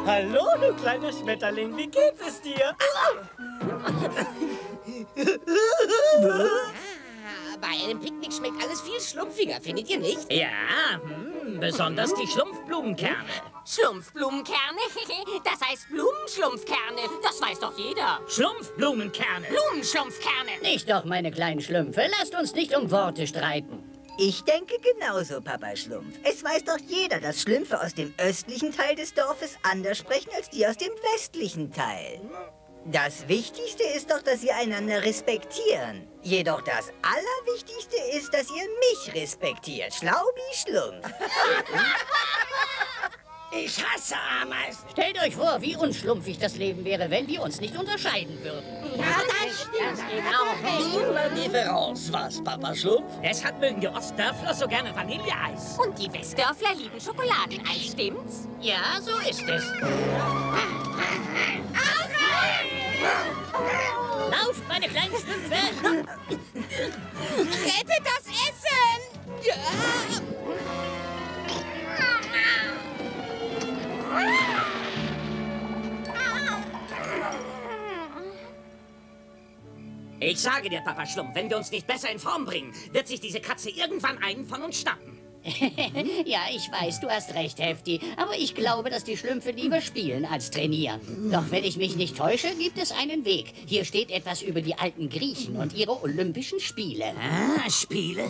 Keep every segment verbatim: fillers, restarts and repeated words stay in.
Hallo, du kleiner Schmetterling, wie geht es dir? Bei einem Picknick schmeckt alles viel schlumpfiger, findet ihr nicht? Ja, hm, besonders die Schlumpfblumenkerne. Schlumpfblumenkerne? Das heißt Blumenschlumpfkerne. Das weiß doch jeder. Schlumpfblumenkerne. Blumenschlumpfkerne. Nicht doch, meine kleinen Schlümpfe. Lasst uns nicht um Worte streiten. Ich denke genauso, Papa Schlumpf. Es weiß doch jeder, dass Schlümpfe aus dem östlichen Teil des Dorfes anders sprechen als die aus dem westlichen Teil. Das Wichtigste ist doch, dass sie einander respektieren. Jedoch das Allerwichtigste ist, dass ihr mich respektiert. Schlau wie Schlumpf. Ich hasse Ameisen. Stellt euch vor, wie unschlumpfig das Leben wäre, wenn wir uns nicht unterscheiden würden. Ja, das stimmt. Genau. La Difference, was, Papa Schlumpf? Deshalb mögen die Ostdörfler so gerne Vanilleeis. Und die Westdörfler lieben Schokoladeneis, stimmt's? Ja, so ist es. Lauft, meine kleinen Schlümpfe! Rettet das Essen! Ja! Ich sage dir, Papa Schlumpf, wenn wir uns nicht besser in Form bringen, wird sich diese Katze irgendwann einen von uns schnappen. Ja, ich weiß, du hast recht, Hefti. Aber ich glaube, dass die Schlümpfe lieber spielen als trainieren. Doch wenn ich mich nicht täusche, gibt es einen Weg. Hier steht etwas über die alten Griechen und ihre Olympischen Spiele. Ah, Spiele?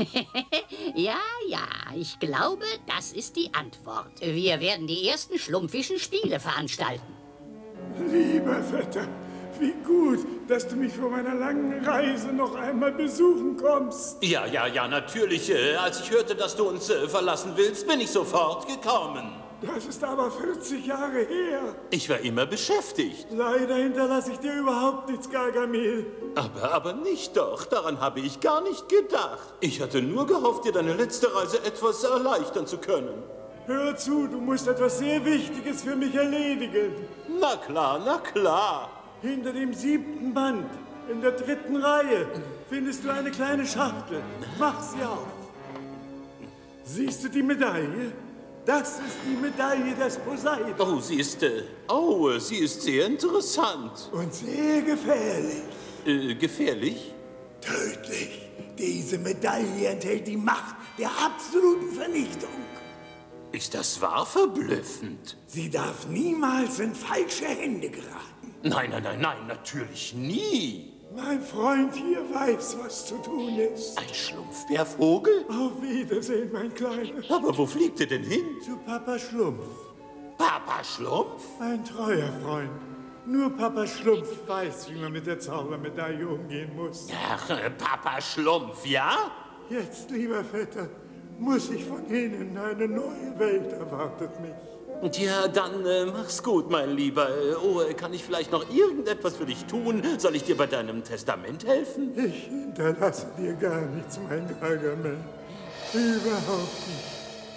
Ja, ja, ich glaube, das ist die Antwort. Wir werden die ersten schlumpfischen Spiele veranstalten. Lieber Vetter, wie gut, dass du mich vor meiner langen Reise noch einmal besuchen kommst. Ja, ja, ja, natürlich. Äh, als ich hörte, dass du uns äh, verlassen willst, bin ich sofort gekommen. Das ist aber vierzig Jahre her. Ich war immer beschäftigt. Leider hinterlasse ich dir überhaupt nichts, Gargamel. Aber, aber nicht doch. Daran habe ich gar nicht gedacht. Ich hatte nur gehofft, dir deine letzte Reise etwas erleichtern zu können. Hör zu, du musst etwas sehr Wichtiges für mich erledigen. Na klar, na klar. Hinter dem siebten Band, in der dritten Reihe, findest du eine kleine Schachtel. Mach sie auf. Siehst du die Medaille? Das ist die Medaille des Poseidon. Oh, sie ist, äh, oh, sie ist sehr interessant. Und sehr gefährlich. Äh, gefährlich? Tödlich. Diese Medaille enthält die Macht der absoluten Vernichtung. Ist das wahr verblüffend? Sie darf niemals in falsche Hände geraten. Nein, nein, nein, nein, natürlich nie. Mein Freund hier weiß, was zu tun ist. Ein Schlumpfbärvogel? Auf Wiedersehen, mein Kleiner. Aber wo fliegt er denn hin? Zu Papa Schlumpf. Papa Schlumpf? Ein treuer Freund. Nur Papa Schlumpf weiß, wie man mit der Zaubermedaille umgehen muss. Ach, äh, Papa Schlumpf, ja? Jetzt, lieber Vetter, muss ich von Ihnen. Eine neue Welt erwartet mich. Tja, dann äh, mach's gut, mein Lieber. Äh, Oh, äh, kann ich vielleicht noch irgendetwas für dich tun? Soll ich dir bei deinem Testament helfen? Ich hinterlasse dir gar nichts, mein Gargamel. Überhaupt nicht.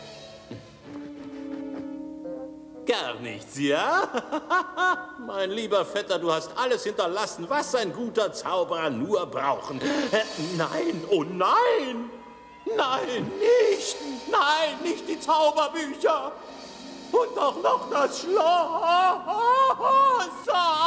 Gar nichts, ja? Mein lieber Vetter, du hast alles hinterlassen, was ein guter Zauberer nur brauchen. Äh, nein, oh nein! Nein, nicht! Nein, nicht die Zauberbücher! Und auch noch das Schloss!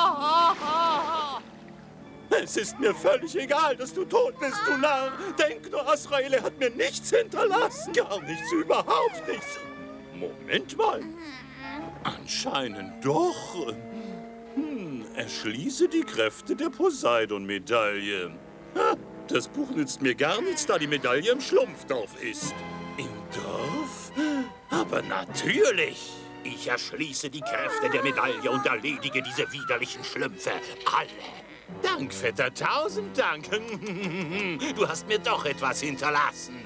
Es ist mir völlig egal, dass du tot bist, du Narr. Denk nur, Azrael hat mir nichts hinterlassen. Gar nichts, überhaupt nichts. Moment mal. Anscheinend doch. Hm, erschließe die Kräfte der Poseidon-Medaille. Ha, das Buch nützt mir gar nichts, da die Medaille im Schlumpfdorf ist. Im Dorf? Aber natürlich. Ich erschließe die Kräfte der Medaille und erledige diese widerlichen Schlümpfe. Alle. Dank, Vetter, tausend Dank. Du hast mir doch etwas hinterlassen.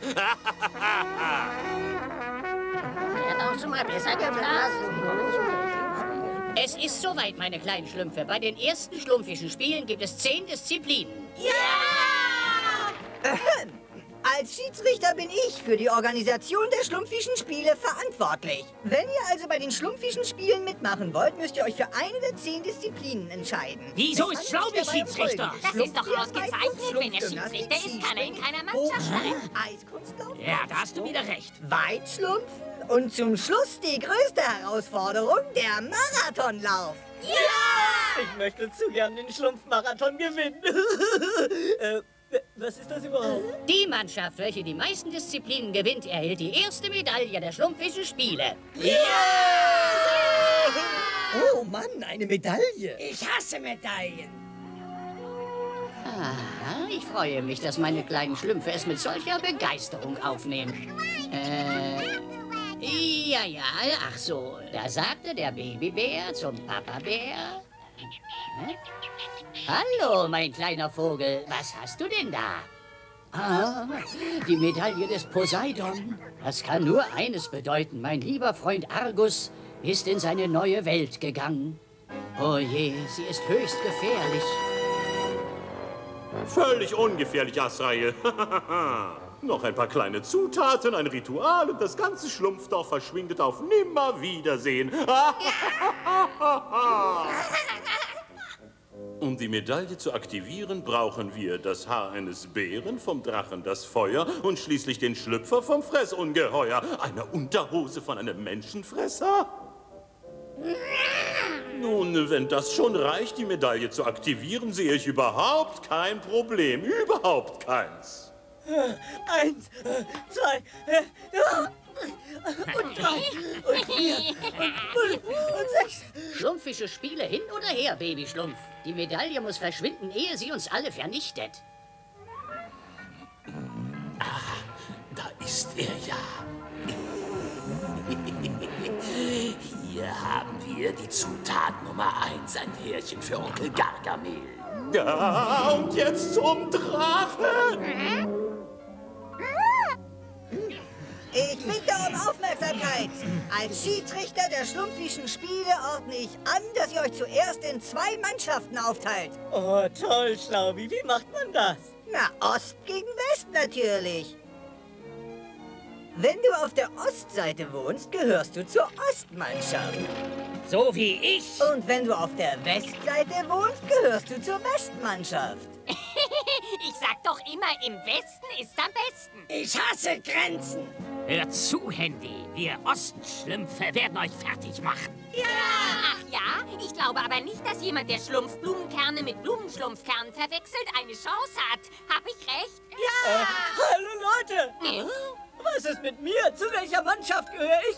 Er hat auch schon mal besser geblasen. Es ist soweit, meine kleinen Schlümpfe. Bei den ersten schlumpfischen Spielen gibt es zehn Disziplinen. Ja! Als Schiedsrichter bin ich für die Organisation der Schlumpfischen Spiele verantwortlich. Wenn ihr also bei den Schlumpfischen Spielen mitmachen wollt, müsst ihr euch für eine der zehn Disziplinen entscheiden. Wieso Es ist Schlau handelt wie sich dabei um Schiedsrichter? Folgendes. Das ist doch Schlumpftierarbeit, ausgezeichnet. Wenn er Schlumpfgymnastik, Schiedsrichter ist, kann er in keiner Mannschaft sein. Eiskunstlauf, Ja, da hast du wieder recht. Weitschlumpfen und zum Schluss die größte Herausforderung, der Marathonlauf. Ich möchte zu gern den Schlumpfmarathon gewinnen. äh, was ist das überhaupt? Die Mannschaft, welche die meisten Disziplinen gewinnt, erhält die erste Medaille der Schlumpfischen Spiele. Oh Mann, eine Medaille. Ich hasse Medaillen. Aha, ich freue mich, dass meine kleinen Schlümpfe es mit solcher Begeisterung aufnehmen. Äh, ja, ja, ach so. Da sagte der Babybär zum Papa-Bär. Hä? Hallo, mein kleiner Vogel, was hast du denn da? Ah, die Medaille des Poseidon. Das kann nur eines bedeuten. Mein lieber Freund Argus ist in seine neue Welt gegangen. Oh je, sie ist höchst gefährlich. Völlig ungefährlich, Azrael. Noch ein paar kleine Zutaten, ein Ritual und das ganze Schlumpfdorf verschwindet auf Nimmerwiedersehen. Um die Medaille zu aktivieren, brauchen wir das Haar eines Bären, vom Drachen das Feuer und schließlich den Schlüpfer vom Fressungeheuer. Eine Unterhose von einem Menschenfresser? Nun, wenn das schon reicht, die Medaille zu aktivieren, sehe ich überhaupt kein Problem. Überhaupt keins. Eins, äh, zwei, äh, und drei, und vier, und fünf, und sechs. Schlumpfische Spiele hin oder her, Babyschlumpf. Die Medaille muss verschwinden, ehe sie uns alle vernichtet. Da ist er ja. Hier haben wir die Zutat Nummer eins, ein Härchen für Onkel Gargamel. Ja, und jetzt zum Drachen. Ich bitte um Aufmerksamkeit. Als Schiedsrichter der Schlumpfischen Spiele ordne ich an, dass ihr euch zuerst in zwei Mannschaften aufteilt. Oh, toll, Schlaubi. Wie macht man das? Na, Ost gegen West natürlich. Wenn du auf der Ostseite wohnst, gehörst du zur Ostmannschaft. So wie ich. Und wenn du auf der Westseite wohnst, gehörst du zur Westmannschaft. Ich sag doch immer, im Westen ist am besten. Ich hasse Grenzen. Hört zu, Handy. Wir Ostschlümpfe werden euch fertig machen. Ja! Ach ja? Ich glaube aber nicht, dass jemand, der Schlumpfblumenkerne mit Blumenschlumpfkernen verwechselt, eine Chance hat. Hab ich recht? Ja! Äh, hallo, Leute! Ja? Was ist mit mir? Zu welcher Mannschaft gehöre ich?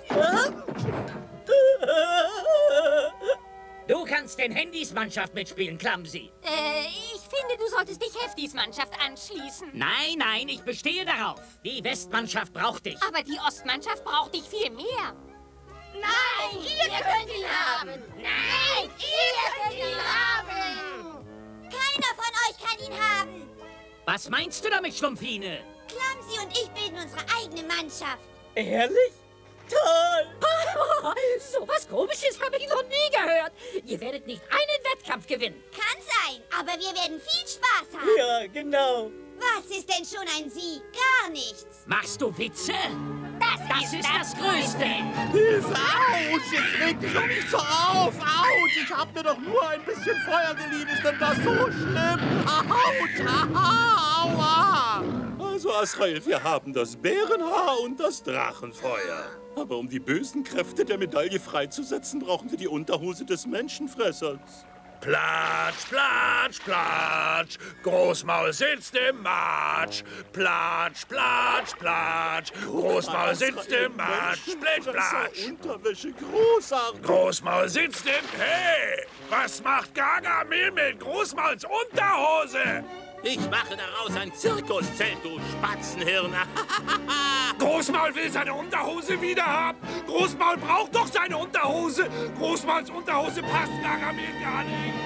Du kannst den Handys Mannschaft mitspielen, Clumsy. Äh, ich finde, du solltest dich Heftis Mannschaft anschließen. Nein, nein, ich bestehe darauf. Die Westmannschaft braucht dich. Aber die Ostmannschaft braucht dich viel mehr. Nein, ihr könnt ihn haben. Nein, ihr könnt ihn haben. Keiner von euch kann ihn haben. Was meinst du damit, Schlumpfine? Clumsy und ich bilden unsere eigene Mannschaft. Ehrlich? Toll! So was Komisches habe ich noch nie gehört. Ihr werdet nicht einen Wettkampf gewinnen. Kann sein, aber wir werden viel Spaß haben. Ja, genau. Was ist denn schon ein Sieg? Gar nichts. Machst du Witze? Das, Das ist das Größte. Hilfe! Autsch! Jetzt reg dich doch nicht so auf! Autsch! Ich hab mir doch nur ein bisschen Feuer geliehen. Ist denn das so schlimm? Autsch! Aha! Aua! Also, Azrael, wir haben das Bärenhaar und das Drachenfeuer. Aber um die bösen Kräfte der Medaille freizusetzen, brauchen wir die Unterhose des Menschenfressers. Platsch, platsch, platsch, Großmaul sitzt im Matsch. Platsch, platsch, platsch, Großmaul sitzt im Matsch. Splitsch, platsch. Unterwäsche, großartig. Großmaul sitzt im... Hey, was macht Gargamel mit Großmauls Unterhose? Ich mache daraus ein Zirkuszelt, du Spatzenhirn. Großmaul will seine Unterhose wieder haben. Großmaul braucht doch seine Unterhose. Großmauls Unterhose passt Gargamel gar nicht.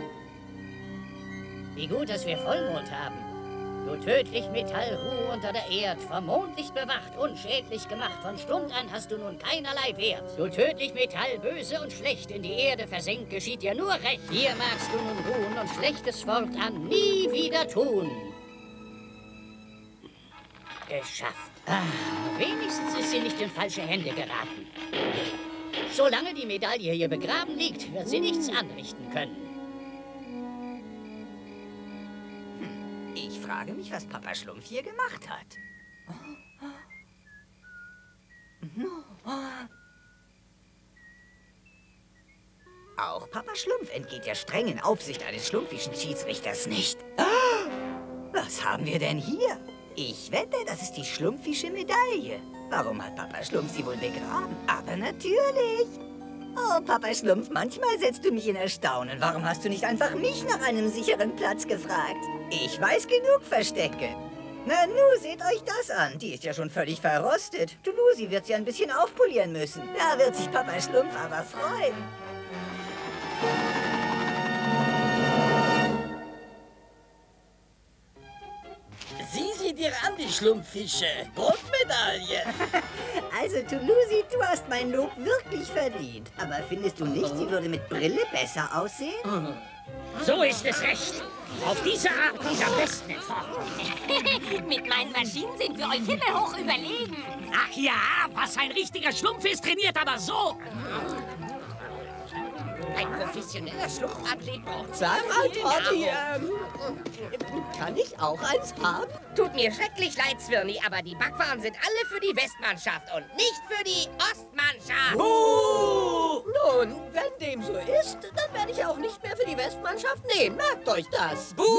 Wie gut, dass wir Vollmond haben. Du tödlich Metallruh unter der Erd, vom Mondlicht bewacht, unschädlich gemacht. Von Stund an hast du nun keinerlei Wert. Du tödlich Metall, böse und schlecht, in die Erde versenkt, geschieht dir nur recht. Hier magst du nun ruhen und schlechtes fortan nie wieder tun. Geschafft. Ah, wenigstens ist sie nicht in falsche Hände geraten. Solange die Medaille hier begraben liegt, wird sie nichts anrichten können. Hm, ich frage mich, was Papa Schlumpf hier gemacht hat. Auch Papa Schlumpf entgeht der strengen Aufsicht eines schlumpfischen Schiedsrichters nicht. Was haben wir denn hier? Ich wette, das ist die schlumpfische Medaille. Warum hat Papa Schlumpf sie wohl begraben? Aber natürlich. Oh, Papa Schlumpf, manchmal setzt du mich in Erstaunen. Warum hast du nicht einfach mich nach einem sicheren Platz gefragt? Ich weiß genug Verstecke. Na, nu, seht euch das an. Die ist ja schon völlig verrostet. Du, Lucy, wird sie ein bisschen aufpolieren müssen. Da wird sich Papa Schlumpf aber freuen. Sieh sie dir an, die Schlumpffische. Goldmedaille. Also, Toulouse, du hast mein Lob wirklich verdient. Aber findest du nicht, sie würde mit Brille besser aussehen? So ist es recht. Auf diese Art ist am besten in Form. Mit meinen Maschinen sind wir euch himmelhoch überlegen. Ach ja, was ein richtiger Schlumpf ist, trainiert aber so. Ein professioneller Schlumpfathlet braucht Sag mal, Toddy, ähm, kann ich auch eins haben? Tut mir schrecklich leid, Zwirni, aber die Backwaren sind alle für die Westmannschaft und nicht für die Ostmannschaft. Buh! Nun, wenn dem so ist, dann werde ich auch nicht mehr für die Westmannschaft nehmen. Merkt euch das. Buh!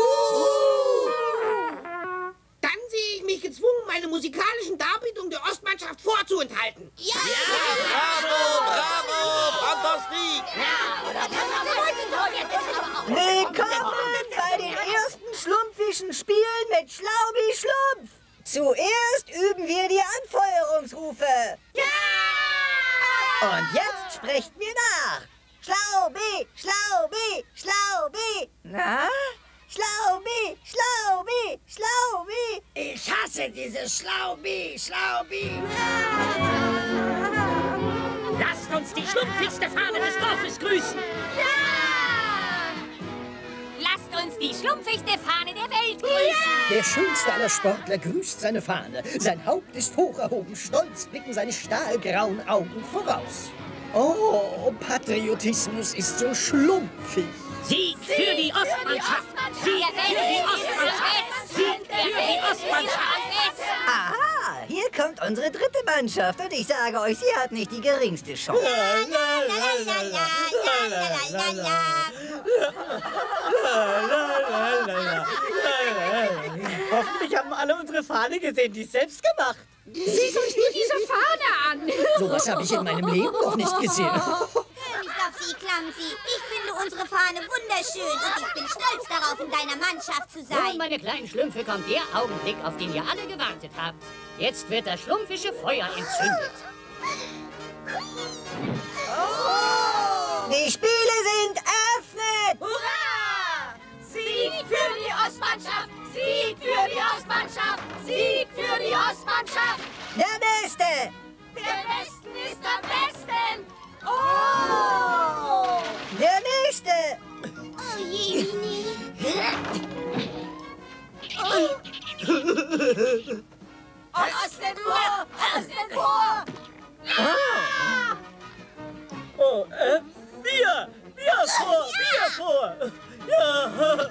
Dann sehe ich mich gezwungen, meine musikalischen Darbietungen der Ostmannschaft vorzuenthalten. Ja! Ja, bravo, bravo, Fantastik! Willkommen bei den ersten schlumpfischen Spielen mit Schlaubi Schlumpf. Zuerst üben wir die Anfeuerungsrufe. Ja! Und jetzt sprecht mir nach. Schlaubi, Schlaubi, Schlaubi. Na? Schlaubi, Schlaubi, Schlaubi. Ich hasse dieses Schlaubi, Schlaubi. Lasst uns die schlumpfigste Fahne des Dorfes grüßen. Lasst uns die schlumpfigste Fahne der Welt grüßen. Der schönste aller Sportler grüßt seine Fahne. Sein Haupt ist hoch erhoben, stolz blicken seine stahlgrauen Augen voraus. Oh, Patriotismus ist so schlumpfig. Sieg für die Ostmannschaft! Sieg für die Ostmannschaft! Sieg für die Ostmannschaft! Aha, hier kommt unsere dritte Mannschaft und ich sage euch, sie hat nicht die geringste Chance. Hoffentlich haben alle unsere Fahne gesehen, die ist selbst gemacht. Seht euch nur diese Fahne an! Sowas habe ich in meinem Leben noch nicht gesehen. Hör nicht auf sie, Clumsy. Ich finde unsere Fahne wunderschön und ich bin stolz darauf, in deiner Mannschaft zu sein. Nun, meine kleinen Schlümpfe, kommt der Augenblick, auf den ihr alle gewartet habt. Jetzt wird das schlumpfische Feuer entzündet. Die Spiele sind eröffnet! Hurra! Sieg für die Ostmannschaft! Sieg für die Ostmannschaft! Sieg für die Ostmannschaft! Der Beste! Der Westen ist am besten! Oh! Der Nächste! Oh je, Mini. Osten vor! Osten vor! Ah. Oh, äh, wir! Wir vor! Wir vor! Ja!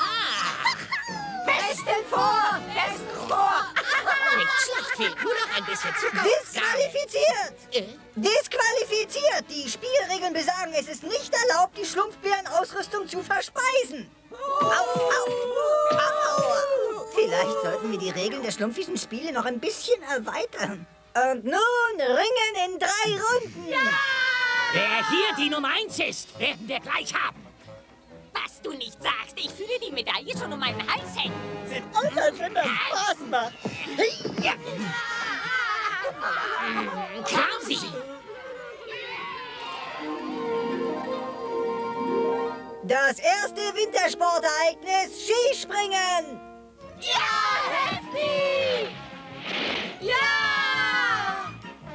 Westen vor! Westen vor! Nicht schlecht, fehlt nur noch ein bisschen Zucker. Disqualifiziert! Disqualifiziert! Die Spielregeln besagen, es ist nicht erlaubt, die Schlumpfbärenausrüstung zu verspeisen. Au, au, au. Vielleicht sollten wir die Regeln der schlumpfischen Spiele noch ein bisschen erweitern. Und nun ringen in drei Runden. Ja! Wer hier die Nummer eins ist, werden wir gleich haben. Was du nicht sagst, ich fühle die Medaille schon um meinen Hals hängen. Sieht aus, als wenn das Spaß macht. Ja. Klausi! Das erste Wintersportereignis, Skispringen! Ja, Hefti! Ja!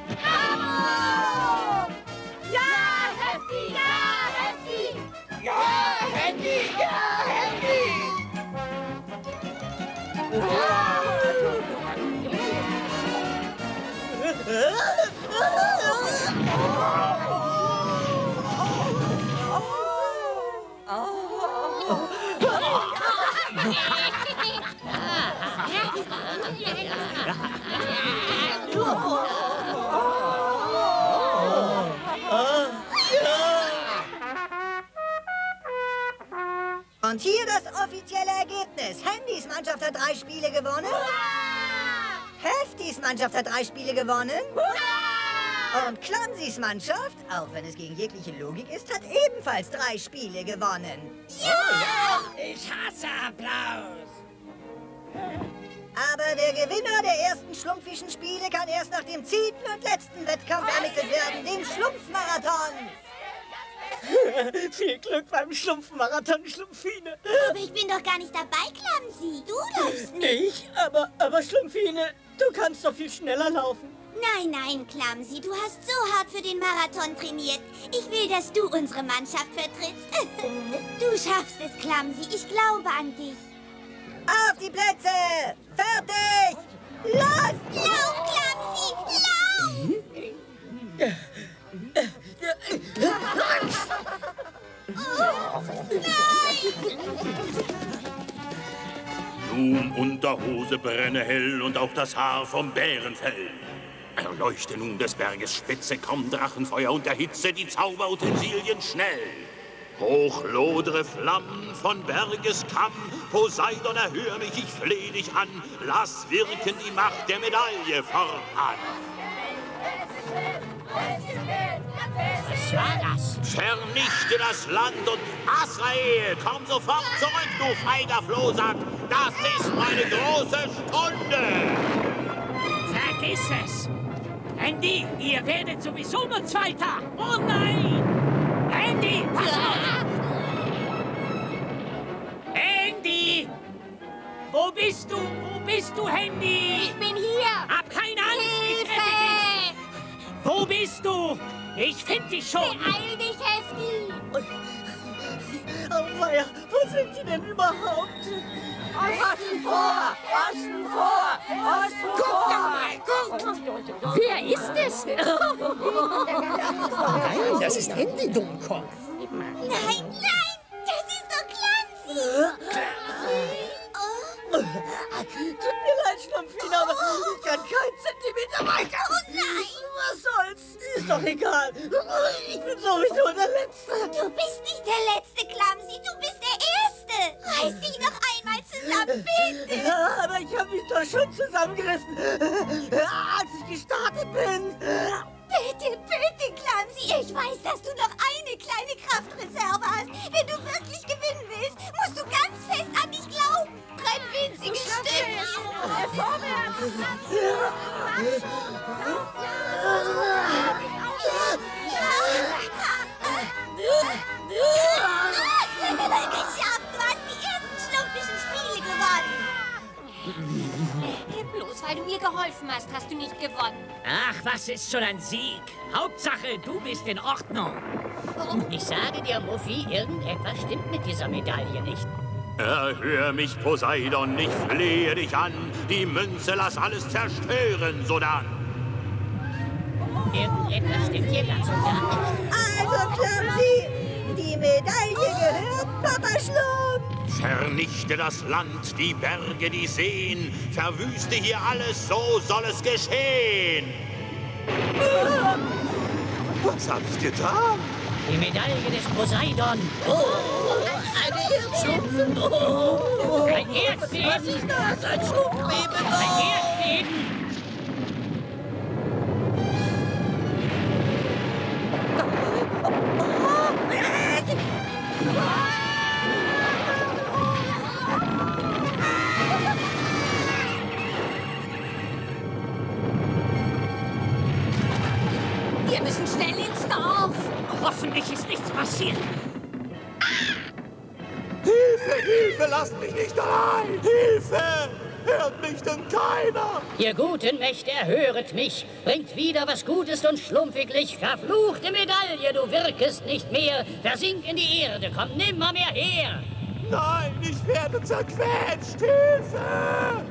Bravo! Ja, Hefti! Ja, Hefti! Ja, Hefti! Ja, Hefti! Und hier das offizielle Ergebnis. Handys Mannschaft hat drei Spiele gewonnen. Heftis Mannschaft hat drei Spiele gewonnen. Und Clumsys Mannschaft, auch wenn es gegen jegliche Logik ist, hat ebenfalls drei Spiele gewonnen. Ja! Ich hasse Applaus. Aber der Gewinner der ersten schlumpfischen Spiele kann erst nach dem zehnten und letzten Wettkampf ermittelt werden, dem Schlumpfmarathon. Viel Glück beim Schlumpfmarathon, Schlumpfine. Aber ich bin doch gar nicht dabei, Clumsy. Du läufst nicht. Ich? Aber, aber Schlumpfine, du kannst doch viel schneller laufen. Nein, nein, Clumsy, du hast so hart für den Marathon trainiert. Ich will, dass du unsere Mannschaft vertrittst. Du schaffst es, Clumsy. Ich glaube an dich. Auf die Plätze! Fertig! Los! Lauf, Clumsy! Lauf! Oh, nein! Nun Unterhose brenne hell und auch das Haar vom Bärenfell. Erleuchte nun des Berges Spitze, komm Drachenfeuer und erhitze die Zauberutensilien schnell. Hoch lodere Flammen von Bergeskamm, Poseidon, erhör mich, ich fleh dich an, lass wirken die Macht der Medaille fortan. Was war das? Vernichte das Land und Azrael, komm sofort zurück, du feiger Flohsack, das ist meine große Stunde. Vergiss es! Andy, ihr werdet sowieso nur Zweiter! Oh nein! Andy, pass auf! Andy! Wo bist du? Wo bist du, Andy? Ich bin hier! Hab keine Angst! Ich rette dich! Wo bist du? Ich find dich schon! Beeil dich, Hefti! Oh weia, wo sind die denn überhaupt? Außen vor! Außen vor! Außen vor! Guck doch mal, guck! Wer ist es? Nein, das ist Andy, Dummkopf. Nein, nein! Das ist doch Clumsy! Tut mir leid, Schlumpfine, aber ich kann keinen Zentimeter weiter. Oh nein! Was soll's? Ist doch egal. Ich bin sowieso der Letzte. Du bist nicht der Letzte, Clumsy. Du bist der Erste. Reiß dich noch einmal zusammen, bitte. Ja, aber ich habe mich doch schon zusammengerissen, als ich gestartet bin. Bitte, bitte, Clumsy. Ich weiß, dass du noch eine kleine Kraftreserve hast. Wenn du wirklich gewinnen willst, musst du ganz fest an dich glauben. Ein winziges Stückchen. Vorwärts. Geschafft, du hast die ersten schlumpfischen Spiele gewonnen. Bloß weil du mir geholfen hast, hast du nicht gewonnen. Ach, was ist schon ein Sieg? Hauptsache, du bist in Ordnung. Ich sage dir, Muffy, irgendetwas stimmt mit dieser Medaille nicht. Erhör mich, Poseidon, ich flehe dich an, die Münze lass alles zerstören, sodann. Irgendetwas stimmt hier ganz und gar nicht. Also, Clumsy, die Medaille gehört Papa Schlumpf. Vernichte das Land, die Berge, die Seen, verwüste hier alles, so soll es geschehen. Was hab ich getan? Die Medaille des Poseidon. Oh, eine Erdschlumpfe. Oh, ein Erdbeben. Was ist das? Ein Schlumpfbeben. Ein Erdbeben. Wir müssen schnell ins Dorf. Hoffentlich ist nichts passiert. Hilfe, Hilfe, lasst mich nicht allein! Hilfe! Hört mich denn keiner? Ihr guten Mächte, höret mich. Bringt wieder, was gut ist und schlumpfiglich. Verfluchte Medaille, du wirkest nicht mehr. Versink in die Erde, komm nimmer mehr her. Nein, ich werde zerquetscht. Hilfe!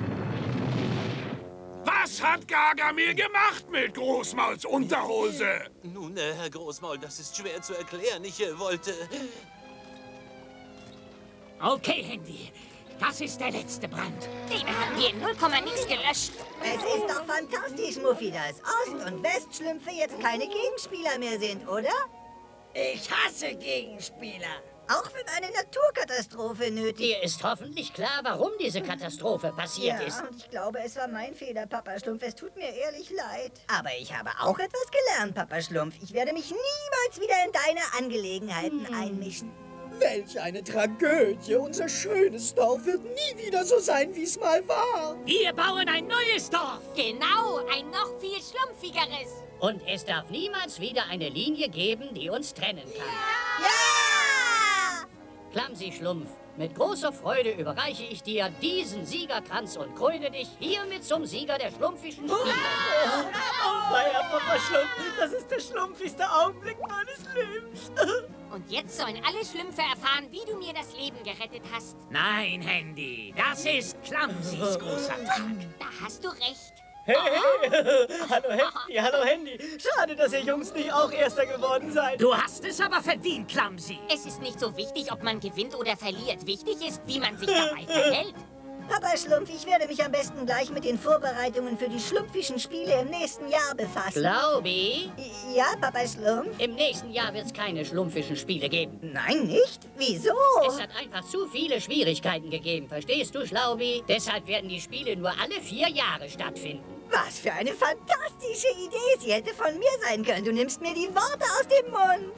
Was hat Gargamel gemacht mit Großmauls Unterhose? Nun, äh, Herr Großmaul, das ist schwer zu erklären. Ich äh, wollte... Okay, Handy. Das ist der letzte Brand. Den haben wir in null Komma nix gelöscht. Es ist doch fantastisch, Muffi, dass Ost- und Westschlümpfe jetzt keine Gegenspieler mehr sind, oder? Ich hasse Gegenspieler. Auch wenn eine Naturkatastrophe nötig ist. Dir ist hoffentlich klar, warum diese Katastrophe passiert ja, ist. und ich glaube, es war mein Fehler, Papa Schlumpf. Es tut mir ehrlich leid. Aber ich habe auch etwas gelernt, Papa Schlumpf. Ich werde mich niemals wieder in deine Angelegenheiten hm. einmischen. Welch eine Tragödie. Unser schönes Dorf wird nie wieder so sein, wie es mal war. Wir bauen ein neues Dorf. Genau, ein noch viel schlumpfigeres. Und es darf niemals wieder eine Linie geben, die uns trennen kann. Ja! ja! Clumsy Schlumpf, mit großer Freude überreiche ich dir diesen Siegerkranz und kröne dich hiermit zum Sieger der schlumpfischen Spiele. Oh, oh weia, Papa Schlumpf, das ist der schlumpfigste Augenblick meines Lebens. Und jetzt sollen alle Schlümpfe erfahren, wie du mir das Leben gerettet hast. Nein, Handy, das ist Clumsys großer Tag. Da hast du recht. Hey, hey, hallo Handy, hallo Handy. Schade, dass ihr Jungs nicht auch Erster geworden seid. Du hast es aber verdient, Clumsy. Es ist nicht so wichtig, ob man gewinnt oder verliert. Wichtig ist, wie man sich dabei verhält. Papa Schlumpf, ich werde mich am besten gleich mit den Vorbereitungen für die schlumpfischen Spiele im nächsten Jahr befassen. Schlaubi? Ja, Papa Schlumpf? Im nächsten Jahr wird es keine schlumpfischen Spiele geben. Nein, nicht? Wieso? Es hat einfach zu viele Schwierigkeiten gegeben, verstehst du, Schlaubi? Deshalb werden die Spiele nur alle vier Jahre stattfinden. Was für eine fantastische Idee. Sie hätte von mir sein können. Du nimmst mir die Worte aus dem Mund.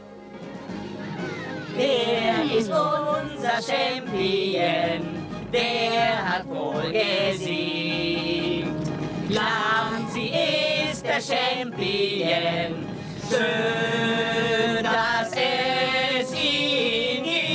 Wer ist unser Champion? Wer hat wohl gesiegt? Clumsy ist der Champion. Schön, dass es ihn gibt.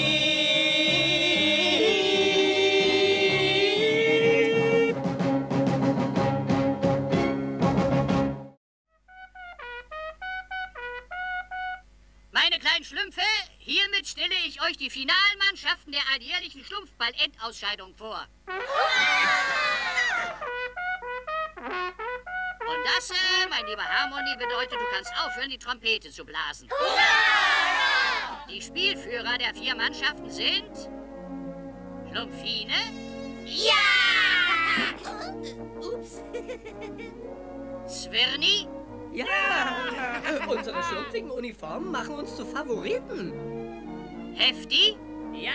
Meine kleinen Schlümpfe, hiermit stelle ich euch die Finalmannschaften der alljährlichen Schlumpfball-Endausscheidung vor. Und das, äh, mein lieber Harmony, bedeutet, du kannst aufhören, die Trompete zu blasen. Die Spielführer der vier Mannschaften sind Schlumpfine. Ja! Ups. Zwirni. Ja! Unsere schlumpfigen Uniformen machen uns zu Favoriten. Hefti. Ja!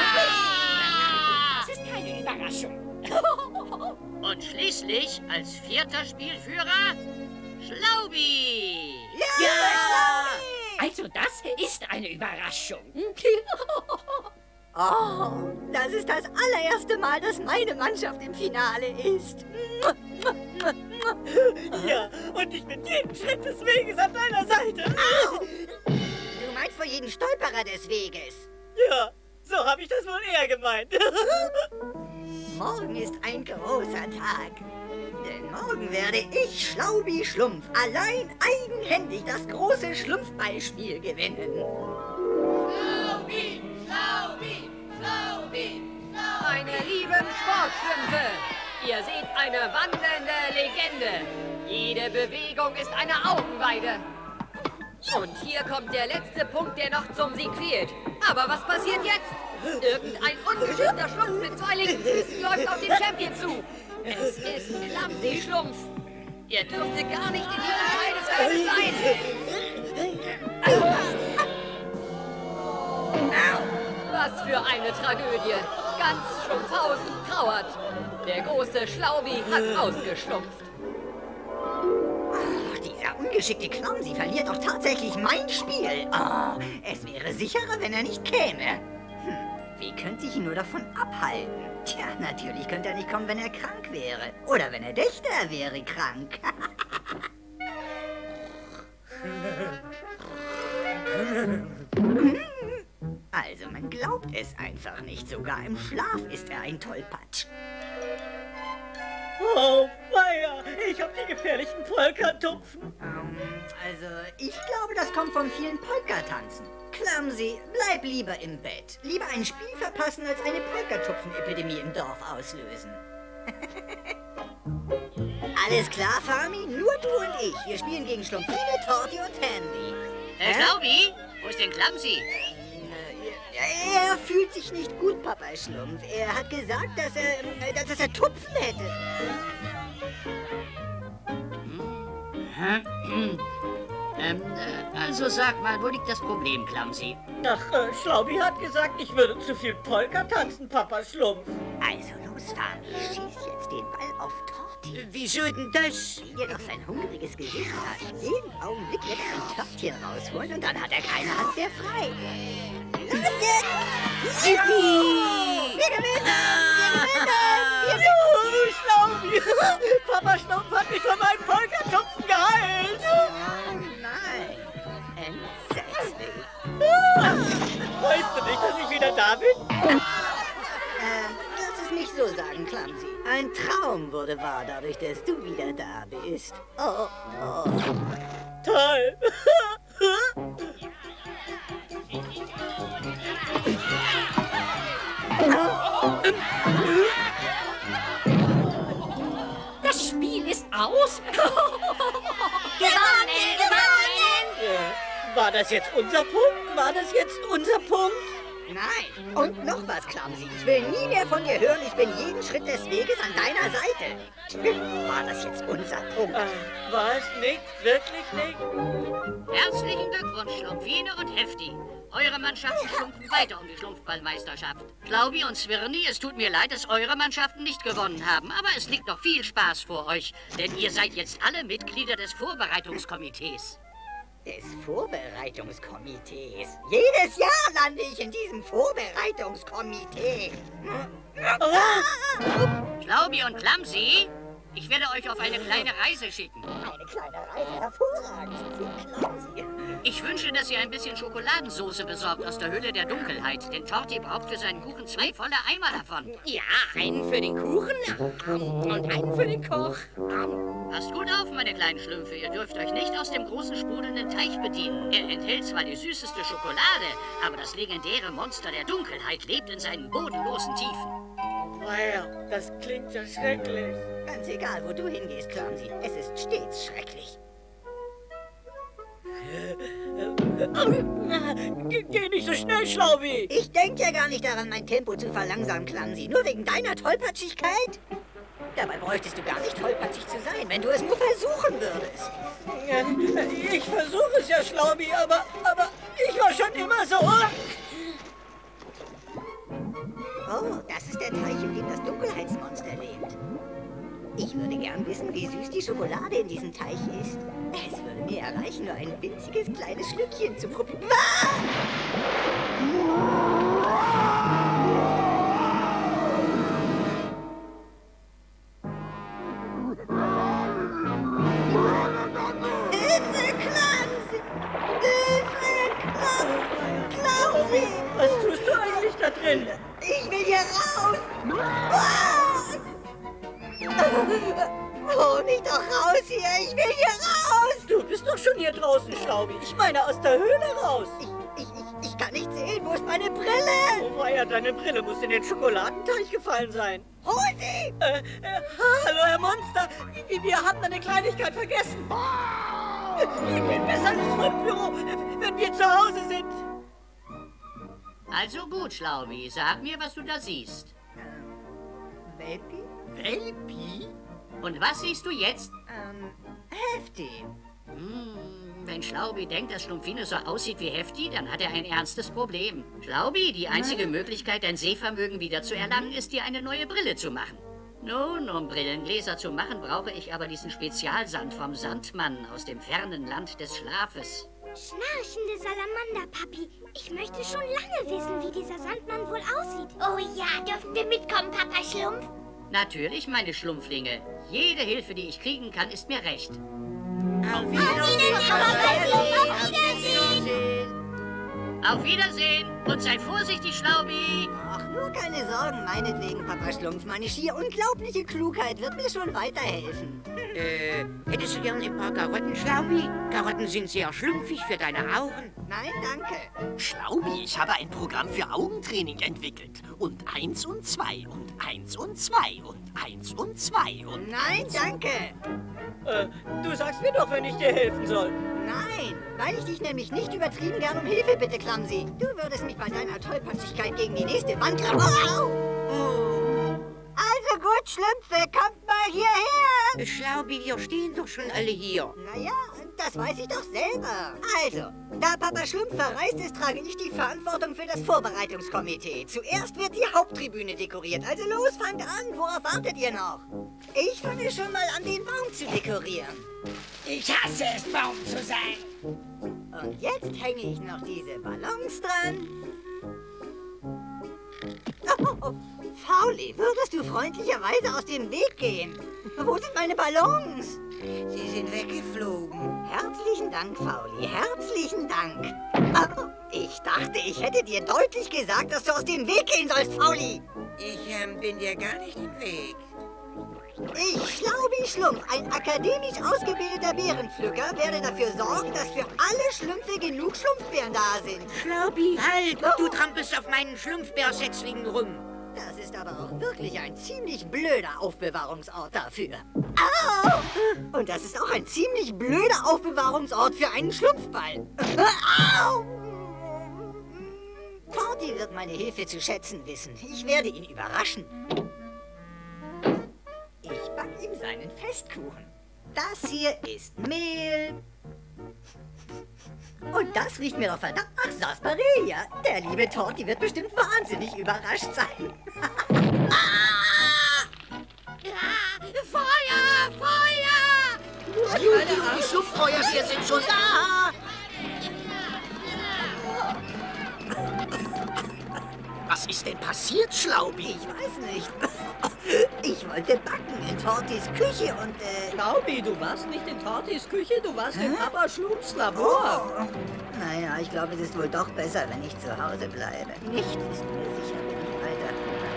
Das ist keine Überraschung. Und schließlich als vierter Spielführer Schlaubi. Ja! ja! Also das ist eine Überraschung. Oh, das ist das allererste Mal, dass meine Mannschaft im Finale ist. Ja, und ich bin jeden Schritt des Weges an deiner Seite. Au! Du meinst vor jeden Stolperer des Weges? Ja, so habe ich das wohl eher gemeint. Morgen ist ein großer Tag. Denn morgen werde ich, Schlaubi Schlumpf, allein eigenhändig das große Schlumpfballspiel gewinnen. Schlaubi, Schlaubi, Schlaubi, Schlaubi. Meine lieben Sportschlümpfe, ihr seht eine wandelnde Legende. Jede Bewegung ist eine Augenweide. Und hier kommt der letzte Punkt, der noch zum Sieg fehlt. Aber was passiert jetzt? Irgendein ungeschickter Schlumpf mit zwei linken Füßen läuft auf den Champion zu. Es ist Clumsy Schlumpf. Ihr dürfte gar nicht in diesem Scheidesfeld sein. Was für eine Tragödie. Ganz Schlumpfhausen trauert. Der große Schlaubi hat ausgeschlumpft. Oh, dieser ungeschickte Clumsy verliert doch tatsächlich mein Spiel. Oh, es wäre sicherer, wenn er nicht käme. Hm, wie könnte ich ihn nur davon abhalten? Tja, natürlich könnte er nicht kommen, wenn er krank wäre. Oder wenn er dächte, er wäre krank. Also, man glaubt es einfach nicht. Sogar im Schlaf ist er ein Tollpatsch. Oh, weia, ich hab die gefährlichen Polka-Tupfen. Um, also, ich glaube, das kommt vom vielen Polka-Tanzen. Clumsy, bleib lieber im Bett. Lieber ein Spiel verpassen, als eine Polka-Tupfen-Epidemie im Dorf auslösen. Alles klar, Fami? Nur du und ich. Wir spielen gegen Schlumpfine, Torti und Handy. Herr Schlaubi, wo ist denn Clumsy? Äh, ja, Er fühlt sich nicht gut, Papa Schlumpf. Er hat gesagt, dass er, äh, dass er Tupfen hätte. Ähm, äh, also sag mal, wo liegt das Problem, Clumsy? Ach, äh, Schlaubi hat gesagt, ich würde zu viel Polka tanzen, Papa Schlumpf. Also los, Fabi, schieß jetzt den Ball auf Torti. Wieso denn das? Sieh dir doch sein hungriges Gesicht an. Jeden Augenblick wird er ein Törtchen rausholen und dann hat er keine Hand mehr frei. Los jetzt! Yippie! Wir gewinnen! Wir gewinnen! Wir Juhu, Schlaubi! Papa Schlumpf hat mich von meinem Polka-Tupfen geheilt! Oh nein! Entsetzlich! Weißt du nicht, dass ich wieder da bin? Ähm, lass es mich so sagen, Clumsy. Ein Traum wurde wahr dadurch, dass du wieder da bist. Oh, oh. Toll! Das Spiel ist aus. Gewonnen, gewonnen! Äh, war das jetzt unser Punkt? War das jetzt unser Punkt? Nein. Und noch was, Clumsy. Ich will nie mehr von dir hören. Ich bin jeden Schritt des Weges an deiner Seite. War das jetzt unser Punkt? Äh, war es nicht? Wirklich nicht? Herzlichen Glückwunsch, Schlumpfine und Hefti. Eure Mannschaften schlumpfen weiter um die Schlumpfballmeisterschaft. Schlaubi und Zwirni, es tut mir leid, dass eure Mannschaften nicht gewonnen haben, aber es liegt noch viel Spaß vor euch, denn ihr seid jetzt alle Mitglieder des Vorbereitungskomitees. Des Vorbereitungskomitees. Jedes Jahr lande ich in diesem Vorbereitungskomitee. Schlaubi und Clumsy, ich werde euch auf eine kleine Reise schicken. Eine kleine Reise, hervorragend. Sie Clumsy. Ich wünsche, dass ihr ein bisschen Schokoladensoße besorgt aus der Höhle der Dunkelheit, denn Torti braucht für seinen Kuchen zwei volle Eimer davon. Ja, einen für den Kuchen und einen für den Koch. Passt gut auf, meine kleinen Schlümpfe. Ihr dürft euch nicht aus dem großen sprudelnden Teich bedienen. Er enthält zwar die süßeste Schokolade, aber das legendäre Monster der Dunkelheit lebt in seinen bodenlosen Tiefen. Wow, das klingt ja schrecklich. Ganz egal, wo du hingehst, Clumsy. Es ist stets schrecklich. Geh, geh nicht so schnell, Schlaubi! Ich denke ja gar nicht daran, mein Tempo zu verlangsamen, Clumsy. Nur wegen deiner Tollpatschigkeit? Dabei bräuchtest du gar nicht tollpatschig zu sein, wenn du es nur versuchen würdest. Ich versuche es ja, Schlaubi, aber, aber ich war schon immer so... Oh, das ist der Teich, in dem das Dunkelheitsmonster lebt. Ich würde gern wissen, wie süß die Schokolade in diesem Teich ist. Es würde mir erreichen, nur ein winziges kleines Schlückchen zu probieren. Hilfe, Clumsy! Hilfe, Clumsy! Was tust du eigentlich da drin? Ich will hier raus! Hol mich doch raus hier! Ich will hier raus! Du bist doch schon hier draußen, Schlaubi. Ich meine, aus der Höhle raus. Ich, ich, ich, ich kann nicht sehen. Wo ist meine Brille? Oh weia, deine Brille muss in den Schokoladenteich gefallen sein. Hol sie! Äh, äh, hallo, Herr Monster. Wir, wir hatten eine Kleinigkeit vergessen. Wir gehen besser ins Fundbüro, wenn wir zu Hause sind. Also gut, Schlaubi, sag mir, was du da siehst. Ähm, Welpi? Welpi? Und was siehst du jetzt? Ähm, Hefti. Hm, wenn Schlaubi denkt, dass Schlumpfine so aussieht wie Hefti, dann hat er ein ernstes Problem. Schlaubi, die einzige Möglichkeit, dein Sehvermögen wieder zu erlangen, ist, dir eine neue Brille zu machen. Nun, um Brillengläser zu machen, brauche ich aber diesen Spezialsand vom Sandmann aus dem fernen Land des Schlafes. Schnarchende Salamander, Papi. Ich möchte schon lange wissen, wie dieser Sandmann wohl aussieht. Oh ja, dürfen wir mitkommen, Papa Schlumpf? Natürlich, meine Schlumpflinge. Jede Hilfe, die ich kriegen kann, ist mir recht. Auf Wiedersehen! Auf Wiedersehen! Auf Wiedersehen und seid vorsichtig, Schlaubi. Ach, nur keine Sorgen, meinetwegen, Papa Schlumpf. Meine schier unglaubliche Klugheit wird mir schon weiterhelfen. Äh, hättest du gern ein paar Karotten, Schlaubi? Karotten sind sehr schlumpfig für deine Augen. Nein, danke. Schlaubi, ich habe ein Programm für Augentraining entwickelt. Und eins und zwei und eins und zwei und eins und zwei und... Nein, danke. Äh, du sagst mir doch, wenn ich dir helfen soll. Nein, weil ich dich nämlich nicht übertrieben gern um Hilfe bitte, Clumsy. Du würdest mich bei deiner Tollpatschigkeit gegen die nächste Wand klappen. Oh. Also gut, Schlümpfe, kommt mal hierher. Schlaubi, wir stehen doch schon alle hier. Naja, das weiß ich doch selber. Also, da Papa Schlumpf verreist ist, trage ich die Verantwortung für das Vorbereitungskomitee. Zuerst wird die Haupttribüne dekoriert. Also los, fangt an. Worauf wartet ihr noch? Ich fange schon mal an, den Baum zu dekorieren. Ich hasse es, Baum zu sein. Und jetzt hänge ich noch diese Ballons dran. Oh, oh, oh. Fauli, würdest du freundlicherweise aus dem Weg gehen? Wo sind meine Ballons? Sie sind weggeflogen. Herzlichen Dank, Fauli. Herzlichen Dank. Oh, ich dachte, ich hätte dir deutlich gesagt, dass du aus dem Weg gehen sollst, Fauli. Ich ähm, bin dir gar nicht im Weg. Ich, Schlaubi Schlumpf, ein akademisch ausgebildeter Bärenpflücker, werde dafür sorgen, dass für alle Schlümpfe genug Schlumpfbären da sind. Schlaubi, halt! Du trampelst auf meinen Schlumpfbärsetzlingen rum. Das ist aber auch wirklich ein ziemlich blöder Aufbewahrungsort dafür. Au! Und das ist auch ein ziemlich blöder Aufbewahrungsort für einen Schlumpfball. Au! Torti wird meine Hilfe zu schätzen wissen. Ich werde ihn überraschen. Ich backe ihm seinen Festkuchen. Das hier ist Mehl. Und das riecht mir doch verdammt nach Sarsaparilla. Der liebe Torti wird bestimmt wahnsinnig überrascht sein. Ah! Ja, Feuer! Feuer! Juhu, die Schlumpffeuer hier sind schon da! Was ist denn passiert, Schlaubi? Ich weiß nicht. Ich wollte backen in Tortis Küche und äh... Schlaubi, du warst nicht in Tortis Küche, du warst Hä? in Papa Schlumpfs Labor. Oh. Naja, ich glaube, es ist wohl doch besser, wenn ich zu Hause bleibe. Nichts ist mir sicher, wenn ich weiter...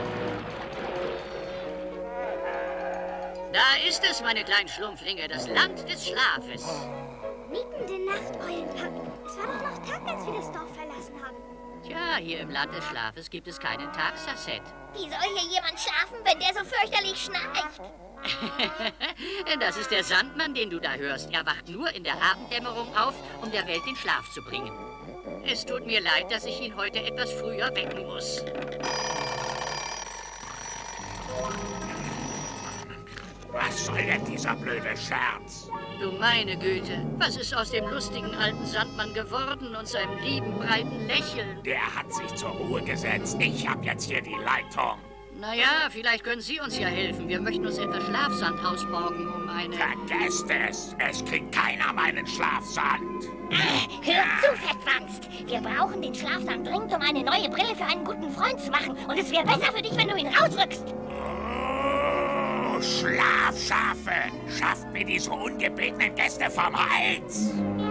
Da ist es, meine kleinen Schlumpflinge, das Land des Schlafes. Mitten in der Nacht, Eulenpappen. Es war doch noch Tag, als wir das Dorf verlassen haben. Tja, hier im Land des Schlafes gibt es keinen Tag, Sassette. Wie soll hier jemand schlafen, wenn der so fürchterlich schnarcht? Das ist der Sandmann, den du da hörst. Er wacht nur in der Abenddämmerung auf, um der Welt den Schlaf zu bringen. Es tut mir leid, dass ich ihn heute etwas früher wecken muss. Was soll denn dieser blöde Scherz? Du meine Güte, was ist aus dem lustigen alten Sandmann geworden und seinem lieben, breiten Lächeln? Der hat sich zur Ruhe gesetzt. Ich hab jetzt hier die Leitung. Naja, vielleicht können Sie uns ja helfen. Wir möchten uns etwas Schlafsand ausborgen, um eine... Vergesst es! Es kriegt keiner meinen Schlafsand. Ah, hör zu, Fettwanst. Wir brauchen den Schlafsand dringend, um eine neue Brille für einen guten Freund zu machen. Und es wäre besser für dich, wenn du ihn rausrückst. Oh, Schlafschafe! Schafft mir diese ungebetenen Gäste vom Hals!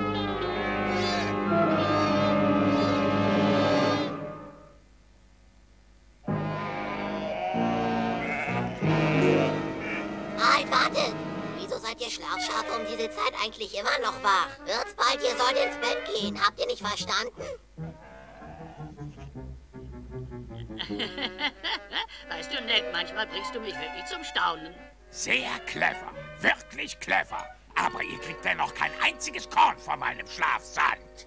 Halt, wartet! Wieso seid ihr Schlafschafe um diese Zeit eigentlich immer noch wach? Wird's bald, ihr sollt ins Bett gehen. Habt ihr nicht verstanden? Weißt du, Ned, manchmal bringst du mich wirklich zum Staunen. Sehr clever, wirklich clever. Aber ihr kriegt ja noch kein einziges Korn von meinem Schlafsand.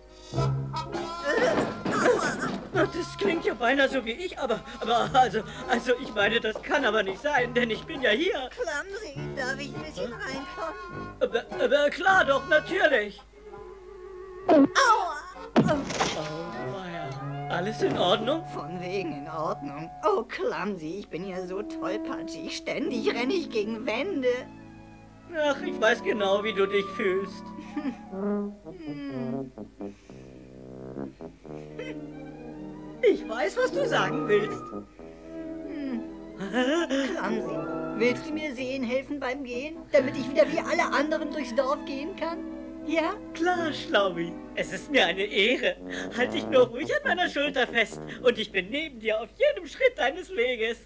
Das klingt ja beinahe so wie ich, aber, aber also, also ich meine, das kann aber nicht sein, denn ich bin ja hier. Clumsy, darf ich ein bisschen reinkommen? Aber, aber klar doch, natürlich. Aua! Oh, weia. Alles in Ordnung? Von wegen in Ordnung. Oh, Clumsy, ich bin ja so tollpatschig. Ständig renne ich gegen Wände. Ach, ich weiß genau, wie du dich fühlst. Ich weiß, was du sagen willst. Hm. Clumsy, willst du mir sehen helfen beim Gehen, damit ich wieder wie alle anderen durchs Dorf gehen kann? Ja? Klar, Schlaubi. Es ist mir eine Ehre. Halt dich nur ruhig an meiner Schulter fest und ich bin neben dir auf jedem Schritt deines Weges.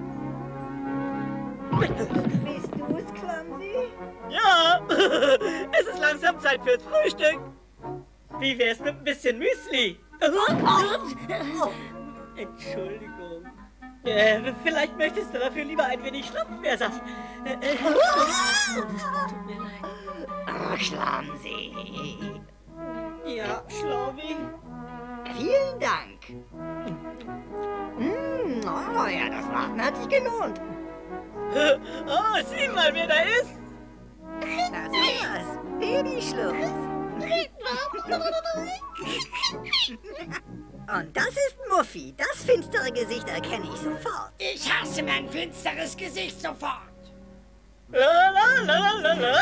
Bist du es, Clumsy? Ja! Es ist langsam Zeit fürs Frühstück. Wie wär's mit ein bisschen Müsli? Entschuldigung. Äh, vielleicht möchtest du dafür lieber ein wenig Schlumpfbärsaft. Äh, äh, oh, das tut mir leid. Oh, Schlamsi. Ja, Schlaubi. Vielen Dank. Mm, oh ja, das Warten hat sich gelohnt. Oh, sieh mal, wer da ist. Na sowas. Babyschlumpf. Und das ist Muffy. Das finstere Gesicht erkenne ich sofort. Ich hasse mein finsteres Gesicht sofort. La, la, la, la, la.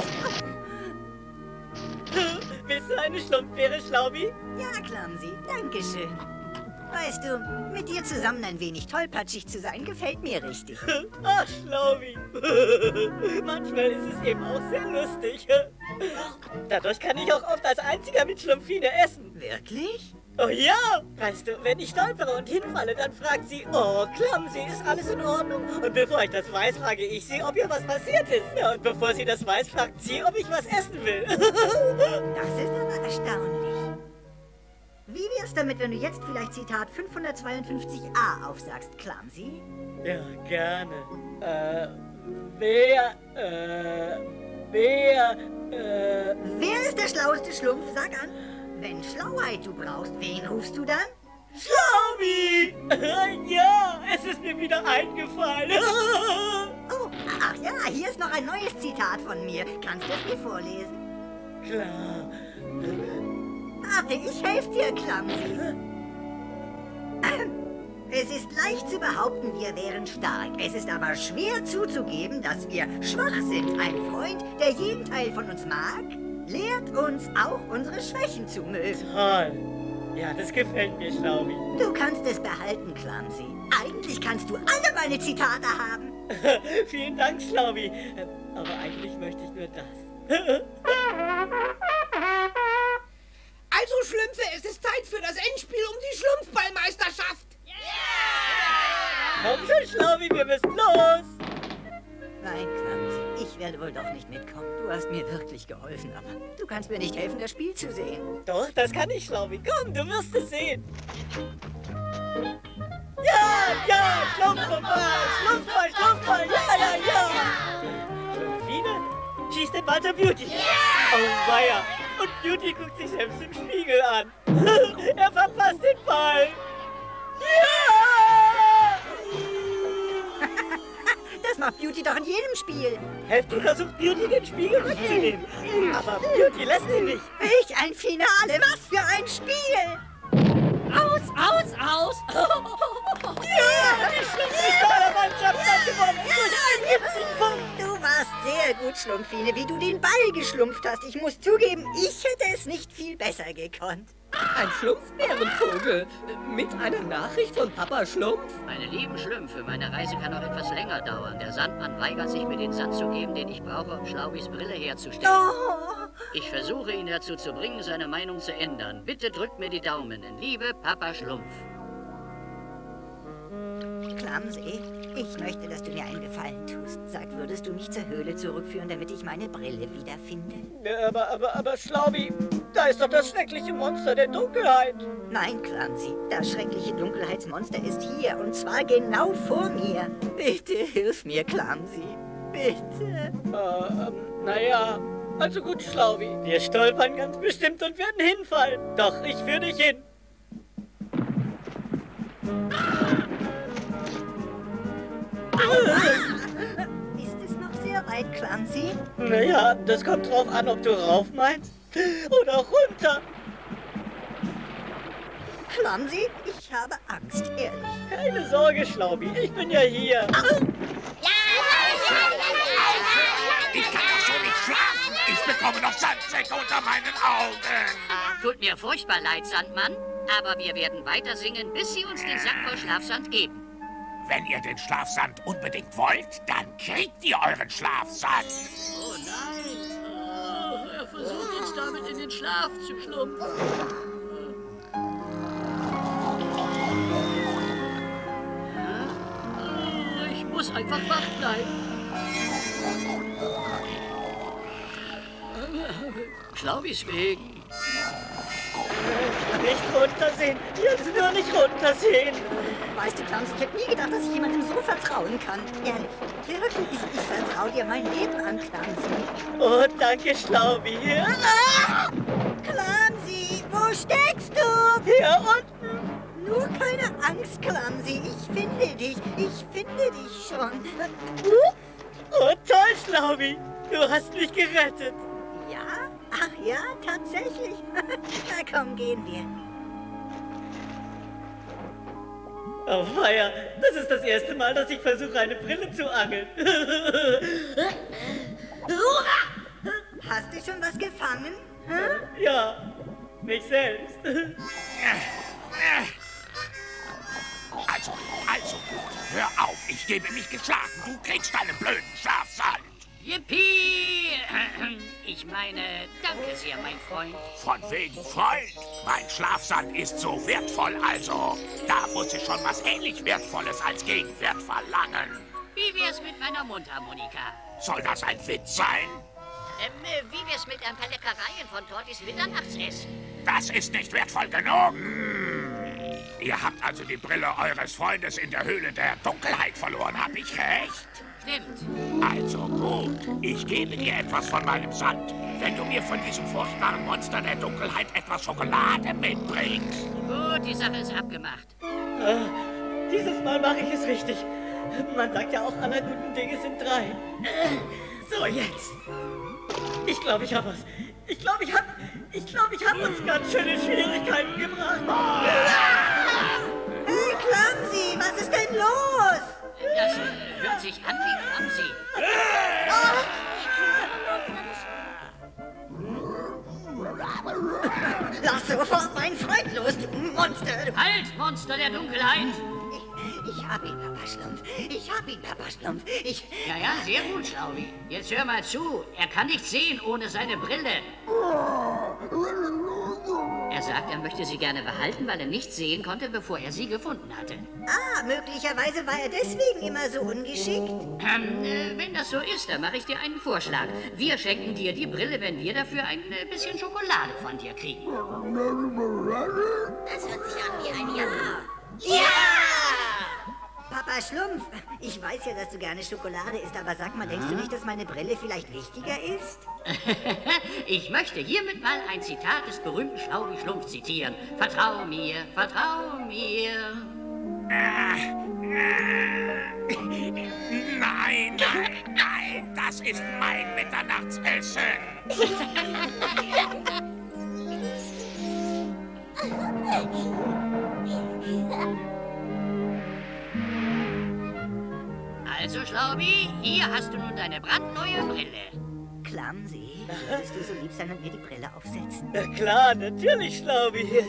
Willst du eine Schlumpfbeere, Schlaubi? Ja, Clumsy, danke schön. Weißt du, mit dir zusammen ein wenig tollpatschig zu sein, gefällt mir richtig. Ach, Schlaubi. Manchmal ist es eben auch sehr lustig. Dadurch kann ich auch oft als einziger mit Schlumpfine essen. Wirklich? Oh ja! Weißt du, wenn ich stolpere und hinfalle, dann fragt sie, oh, Clumsy, ist alles in Ordnung? Und bevor ich das weiß, frage ich sie, ob ihr was passiert ist. Ja, und bevor sie das weiß, fragt sie, ob ich was essen will. Das ist aber erstaunlich. Wie wär's damit, wenn du jetzt vielleicht Zitat fünfhundertzweiundfünfzig a aufsagst, Clumsy? Ja, gerne. Äh, wer, äh, wer, äh... Wer ist der schlaueste Schlumpf? Sag an. Wenn Schlauheit du brauchst, wen rufst du dann? Schlaubi! Ja, es ist mir wieder eingefallen. Oh, ach ja, hier ist noch ein neues Zitat von mir. Kannst du es mir vorlesen? Klar. Warte, ich helfe dir, Clumsy. Es ist leicht zu behaupten, wir wären stark. Es ist aber schwer zuzugeben, dass wir schwach sind. Ein Freund, der jeden Teil von uns mag, lehrt uns auch unsere Schwächen zu mögen. Toll. Ja, das gefällt mir, Schlaubi. Du kannst es behalten, Clumsy. Eigentlich kannst du alle meine Zitate haben. Vielen Dank, Schlaubi. Aber eigentlich möchte ich nur das. Also, Schlümpfe, es ist Zeit für das Endspiel um die Schlumpfballmeisterschaft. Yeah! Komm schon, Schlaubi, wir müssen los. Nein, Clumsy, ich werde wohl doch nicht mitkommen. Du hast mir wirklich geholfen, aber du kannst mir nicht helfen, das Spiel zu sehen. Doch, das kann ich, Schlaubi. Komm, du wirst es sehen. Ja, ja, Schlumpfball, Schlumpfball, Schlumpfball, ja, ja, ja. Schlumpfine schießt den Ball zur Beauty. Yeah! Oh, weia. Und Beauty guckt sich selbst im Spiegel an. Er verpasst den Ball. Ja! Das macht Beauty doch in jedem Spiel. Hefty versucht Beauty den Spiegel wegzunehmen. Aber Beauty lässt ihn nicht. Welch ein Finale, was für ein Spiel! Aus, aus, aus! Ja, die Schlumpfball-Mannschaft hat gewonnen durch einundsiebzig Punkte. Du warst sehr gut, Schlumpfine, wie du den Ball geschlumpft hast. Ich muss zugeben, ich hätte es nicht viel besser gekonnt. Ein Schlumpfbärenvogel mit einer Nachricht von Papa Schlumpf? Meine lieben Schlümpfe, meine Reise kann noch etwas länger dauern. Der Sandmann weigert sich, mir den Sand zu geben, den ich brauche, um Schlaubis Brille herzustellen. Oh. Ich versuche, ihn dazu zu bringen, seine Meinung zu ändern. Bitte drückt mir die Daumen. In Liebe, Papa Schlumpf. Clumsy, ich möchte, dass du mir einen Gefallen tust. Sag, würdest du mich zur Höhle zurückführen, damit ich meine Brille wiederfinde? Ja, aber, aber, aber, Schlaubi, da ist doch das schreckliche Monster der Dunkelheit. Nein, Clumsy, das schreckliche Dunkelheitsmonster ist hier, und zwar genau vor mir. Bitte hilf mir, Clumsy. Bitte. Äh, ähm, naja, also gut, Schlaubi. Wir stolpern ganz bestimmt und werden hinfallen. Doch, ich führe dich hin. Ist es noch sehr weit, Clumsy? Naja, das kommt drauf an, ob du rauf meinst oder runter. Clumsy, ich habe Angst, ehrlich. Keine Sorge, Schlaubi, ich bin ja hier. Ich kann doch so nicht schlafen. Ich bekomme noch Sandsäcke unter meinen Augen. Tut mir furchtbar leid, Sandmann, aber wir werden weiter singen, bis Sie uns den Sack voll Schlafsand geben. Wenn ihr den Schlafsand unbedingt wollt, dann kriegt ihr euren Schlafsand. Oh nein, oh, er versucht uns damit in den Schlaf zu schlumpfen. Oh, ich muss einfach wach bleiben. Schlaubis wegen. Nicht runtersehen, jetzt nur nicht runtersehen. Weißt du, Klaus, ich hätte nie gedacht, dass ich jemandem so vertrauen kann. Ehrlich, wirklich, ich, ich vertraue dir mein Leben an, Klamsi. Oh, danke, Schlaubi. Ah! Klamsi, wo steckst du? Hier unten. Nur keine Angst, Klamsi, ich finde dich, ich finde dich schon. Oh, toll, Schlaubi, du hast mich gerettet. Ja? Ach ja, tatsächlich. Na komm, gehen wir. Oh, weia, das ist das erste Mal, dass ich versuche, eine Brille zu angeln. Hast du schon was gefangen? Hm? Ja, mich selbst. Also, also gut, hör auf, ich gebe mich geschlagen, du kriegst deinen blöden Schlafsaal. Yippie! Ich meine, danke sehr, mein Freund. Von wegen Freund. Mein Schlafsand ist so wertvoll, also da muss ich schon was ähnlich Wertvolles als Gegenwert verlangen. Wie wär's mit meiner Mundharmonika? Soll das ein Witz sein? Ähm, äh, wie wär's mit ein paar Leckereien von Tortis Mitternachtsessen? Das ist nicht wertvoll genug. Hm. Ihr habt also die Brille eures Freundes in der Höhle der Dunkelheit verloren, hab ich recht? Stimmt. Also gut, ich gebe dir etwas von meinem Sand, wenn du mir von diesem furchtbaren Monster der Dunkelheit etwas Schokolade mitbringst. Gut, die Sache ist abgemacht. Äh, dieses Mal mache ich es richtig. Man sagt ja auch, aller guten Dinge sind drei. Äh, so, jetzt. Ich glaube, ich habe was. Ich glaube, ich habe... Ich glaube, ich habe uns ganz schöne Schwierigkeiten gebracht. Hey, Klamsi, was ist denn los? Das äh, hört sich an wie Klamsi. Oh. Lass sofort meinen Freund los, du Monster! Halt, Monster der Dunkelheit! Ich, ich hab ihn, Papa Schlumpf. Ich hab ihn, Papa Schlumpf. Ich... Ja, ja, sehr gut, Schlaubi. Jetzt hör mal zu. Er kann nicht sehen ohne seine Brille. Er sagt, er möchte sie gerne behalten, weil er nicht sehen konnte, bevor er sie gefunden hatte. Ah, möglicherweise war er deswegen immer so ungeschickt. Ähm, äh, wenn das so ist, dann mache ich dir einen Vorschlag. Wir schenken dir die Brille, wenn wir dafür ein äh, bisschen Schokolade von dir kriegen. Das hört sich an wie ein Ja. Ja! Papa Schlumpf, ich weiß ja, dass du gerne Schokolade isst, aber sag mal, denkst du nicht, dass meine Brille vielleicht wichtiger ist? Ich möchte hiermit mal ein Zitat des berühmten Schlaubi Schlumpf zitieren. Vertrau mir, vertrau mir. Nein, nein, nein, das ist mein Mitternachtsessen. Also, Schlaubi, hier hast du nun deine brandneue Brille. Klamsi, würdest du so lieb sein und mir die Brille aufsetzen? Na klar, natürlich, Schlaubi.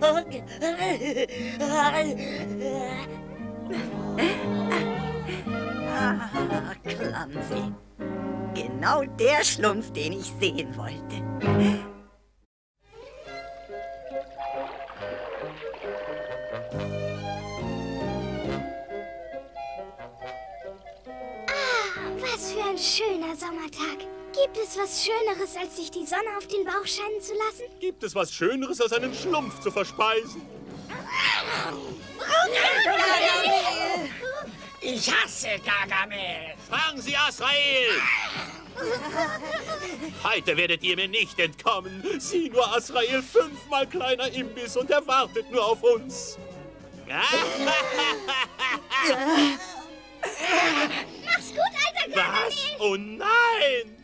Ah, Klamsi. Genau der Schlumpf, den ich sehen wollte. Was für ein schöner Sommertag. Gibt es was Schöneres, als sich die Sonne auf den Bauch scheinen zu lassen? Gibt es was Schöneres, als einen Schlumpf zu verspeisen? Ich hasse Gargamel. Fragen Sie Azrael! Heute werdet ihr mir nicht entkommen. Sieh nur, Azrael, fünfmal kleiner Imbiss und er wartet nur auf uns. Mach's gut, alter Gargamel! Was? Oh nein!